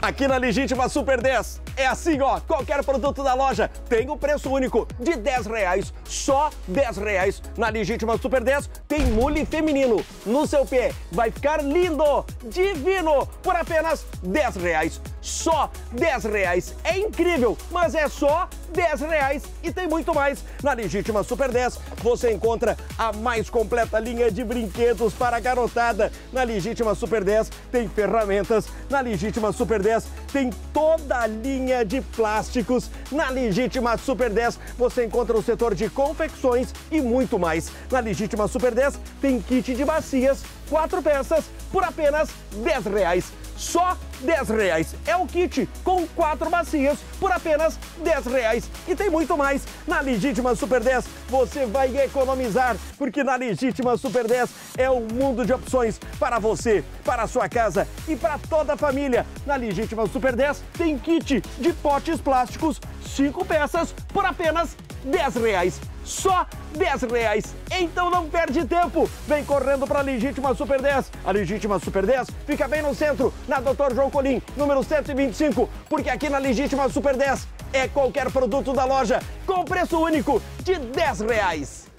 Aqui na Legítima Super 10, é assim, ó, qualquer produto da loja tem o preço único de R$10, só R$10. Na Legítima Super 10 tem mule feminino, no seu pé vai ficar lindo, divino, por apenas R$10, só R$10. É incrível, mas é só R$10 e tem muito mais. Na Legítima Super 10 você encontra a mais completa linha de brinquedos para a garotada. Na Legítima Super 10 tem ferramentas, na Legítima Super 10 tem toda a linha de plásticos. Na Legítima Super 10 você encontra o setor de confecções e muito mais. Na Legítima Super 10 tem kit de bacias, 4 peças por apenas R$10. Só R$10. É o kit com 4 bacias por apenas R$10. E tem muito mais. Na Legítima Super 10 você vai economizar, porque na Legítima Super 10 é um mundo de opções para você, para a sua casa e para toda a família. Na Legítima Super 10 tem kit de potes plásticos, 5 peças por apenas R$10. Só R$10. Então não perde tempo. Vem correndo para a Legítima Super 10. A Legítima Super 10 fica bem no centro, na Dr. João Colim, número 125, porque aqui na Legítima Super 10 é qualquer produto da loja com preço único de R$10.